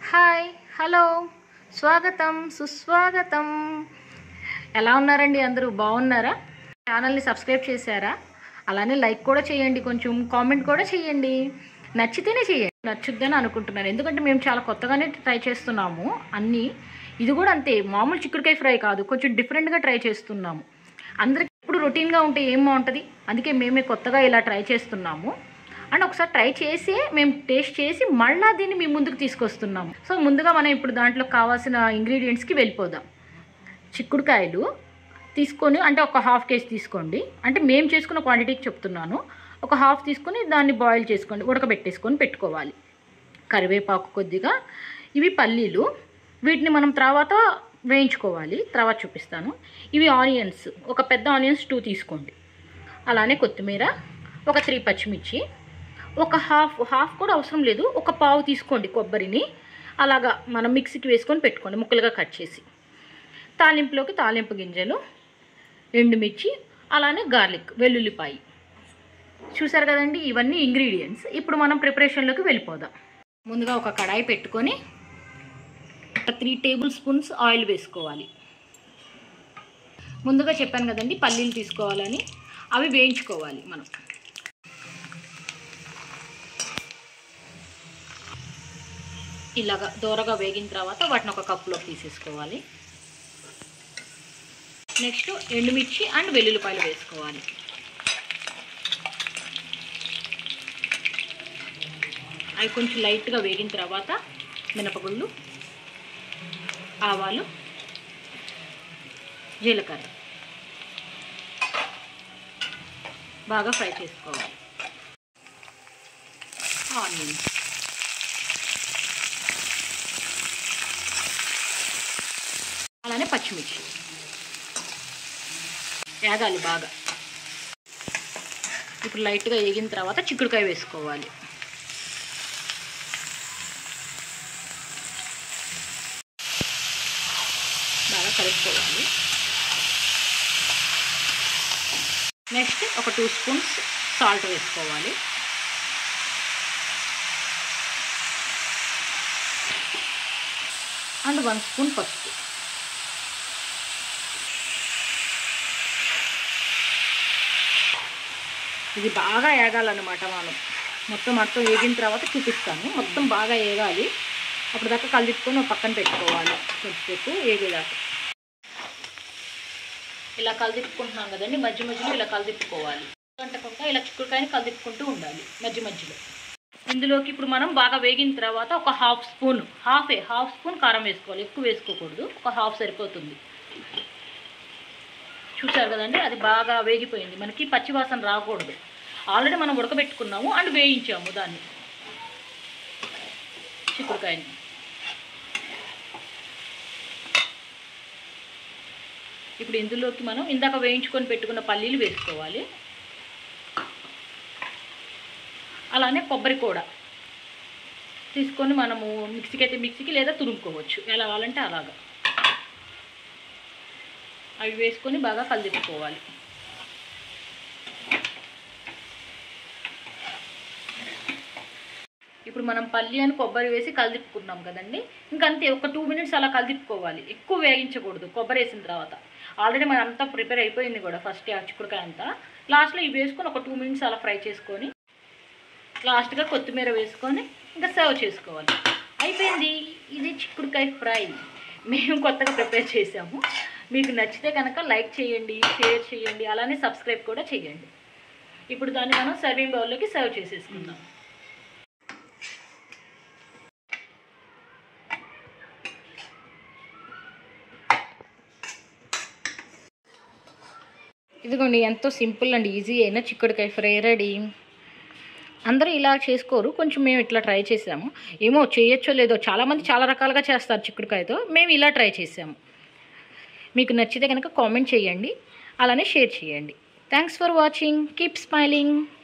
Hi hello స్వాగతం సుస్వాగతం. ఎలా ఉన్నారండి? అందరూ బాగున్నారా? ఛానల్ని సబ్స్క్రైబ్ చేశారా? అలానే లైక్ కూడా చేయండి, కొంచెం కామెంట్ కూడా చేయండి. నచ్చితేనే చేయండి, నచ్చుద్దని అనుకుంటున్నాను. ఎందుకంటే మేము చాలా కొత్తగానే ట్రై చేస్తున్నాము అన్నీ. ఇది కూడా అంతే, మామూలు చిక్కుడుకాయ ఫ్రై కాదు, కొంచెం డిఫరెంట్గా ట్రై చేస్తున్నాము. అందరికి ఇప్పుడు రొటీన్గా ఉంటే ఏం బాగుంటుంది, అందుకే మేమే కొత్తగా ఇలా ట్రై చేస్తున్నాము. అండ్ ఒకసారి ట్రై చేసి మేము టేస్ట్ చేసి మళ్ళీ దీన్ని మీ ముందుకు తీసుకొస్తున్నాము. సో ముందుగా మనం ఇప్పుడు దాంట్లో కావాల్సిన ఇంగ్రీడియంట్స్కి వెళ్ళిపోదాం. చిక్కుడుకాయలు తీసుకొని, అంటే ఒక హాఫ్ కేజీ తీసుకోండి, అంటే మేము చేసుకున్న క్వాంటిటీకి చెప్తున్నాను. ఒక హాఫ్ తీసుకొని దాన్ని బాయిల్ చేసుకోండి, ఉడకబెట్టేసుకొని పెట్టుకోవాలి. కరివేపాకు కొద్దిగా, ఇవి పల్లీలు, వీటిని మనం తర్వాత వేయించుకోవాలి, తర్వాత చూపిస్తాను. ఇవి ఆనియన్స్, ఒక పెద్ద ఆనియన్స్ 2 తీసుకోండి. అలానే కొత్తిమీర, ఒక 3 పచ్చిమిర్చి, ఒక హాఫ్ కూడా అవసరం లేదు, ఒక పావు తీసుకోండి కొబ్బరిని. అలాగా మనం మిక్సీకి వేసుకొని పెట్టుకోండి, ముక్కలుగా కట్ చేసి. తాలింపులోకి తాలింపు గింజలు, ఎండుమిర్చి, అలానే గార్లిక్, వెల్లుల్లిపాయ. చూసారు కదండి, ఇవన్నీ ఇంగ్రీడియంట్స్. ఇప్పుడు మనం ప్రిపరేషన్లోకి వెళ్ళిపోదాం. ముందుగా ఒక కడాయి పెట్టుకొని 3 టేబుల్ స్పూన్స్ ఆయిల్ వేసుకోవాలి. ముందుగా చెప్పాను కదండి పల్లీలు తీసుకోవాలని, అవి వేయించుకోవాలి మనం. ఇలాగా దోరగా వేగిన తర్వాత వాటిని ఒక కప్పులోకి తీసేసుకోవాలి. నెక్స్ట్ ఎండుమిర్చి అండ్ వెల్లుల్లిపాయలు వేసుకోవాలి. అవి కొంచెం లైట్గా వేగిన తర్వాత మినపగుళ్ళు, ఆవాలు, జీలకర్ర బాగా ఫ్రై చేసుకోవాలి. ఆనియన్స్, అలానే పచ్చిమిర్చి వేగాలి బాగా. ఇప్పుడు లైట్గా వేగిన తర్వాత చిక్కుడుకాయ వేసుకోవాలి. బాగా కలుపుకోవాలి. నెక్స్ట్ ఒక 2 స్పూన్స్ సాల్ట్ వేసుకోవాలి. అండ్ 1 స్పూన్ పసుపు. ఇది బాగా వేగాలన్నమాట. మనం మొత్తం వేగిన తర్వాత చూపిస్తాను. మొత్తం బాగా వేగాలి, అప్పుడు దాకా కలిపుకొని పక్కన పెట్టుకోవాలి. కొంచెంసేపు వేగేదాకా ఇలా కలిపుకుంటున్నాం కదండి, మధ్య మధ్యలో ఇలా కలిపుకోవాలి. గంటకుండా ఇలా చిక్కుడుకాయని కలిపుకుంటూ ఉండాలి మధ్య మధ్యలో. ఇందులోకి ఇప్పుడు మనం బాగా వేగిన తర్వాత ఒక హాఫ్ స్పూన్ కారం వేసుకోవాలి. ఎక్కువ వేసుకోకూడదు, ఒక హాఫ్ సరిపోతుంది. చూసారు కదండి, అది బాగా వేగిపోయింది. మనకి పచ్చివాసన రాకూడదు. ఆల్రెడీ మనం ఉడకబెట్టుకున్నాము అండ్ వేయించాము దాన్ని, చిక్కుడుకాయని. ఇప్పుడు ఇందులోకి మనం ఇందాక వేయించుకొని పెట్టుకున్న పల్లీలు వేసుకోవాలి. అలానే కొబ్బరి కూడా తీసుకొని మనము మిక్సీకి అయితే మిక్సీకి, లేదా తురుముకోవచ్చు, ఎలా కావాలంటే అలాగా. అవి వేసుకొని బాగా కలిపుకోవాలి. ఇప్పుడు మనం పల్లి అని కొబ్బరి వేసి కలిపుకున్నాం కదండి, ఇంకంతే. ఒక 2 మినిట్స్ అలా కలిపుకోవాలి, ఎక్కువ వేయించకూడదు. కొబ్బరి వేసిన తర్వాత ఆల్రెడీ మనం అంతా ప్రిపేర్ అయిపోయింది కూడా, ఫస్ట్ ఆ చిక్కుడుకాయ అంతా. లాస్ట్లో ఇవి వేసుకొని ఒక 2 మినిట్స్ అలా ఫ్రై చేసుకొని, లాస్ట్గా కొత్తిమీర వేసుకొని ఇంకా సర్వ్ చేసుకోవాలి. అయిపోయింది, ఇది చిక్కుడుకాయ ఫ్రై. మేము కొత్తగా ప్రిపేర్ చేసాము. మీకు నచ్చితే కనుక లైక్ చేయండి, షేర్ చేయండి, అలానే సబ్స్క్రైబ్ కూడా చేయండి. ఇప్పుడు దాన్ని మనం సర్వింగ్ బౌల్లోకి సర్వ్ చేసేసుకుందాం. ఇదిగోండి, ఎంతో సింపుల్ అండ్ ఈజీ అయిన చిక్కుడుకాయ ఫ్రై రెడీ. అందరూ ఇలా చేసుకోరు, కొంచెం మేము ఇట్లా ట్రై చేసాము. ఏమో చేయొచ్చో లేదో, చాలామంది చాలా రకాలుగా చేస్తారు చిక్కుడుకాయతో, మేము ఇలా ట్రై చేసాము. మీకు నచ్చితే కనుక కామెంట్ చేయండి, అలానే షేర్ చేయండి. Thanks for watching. Keep smiling.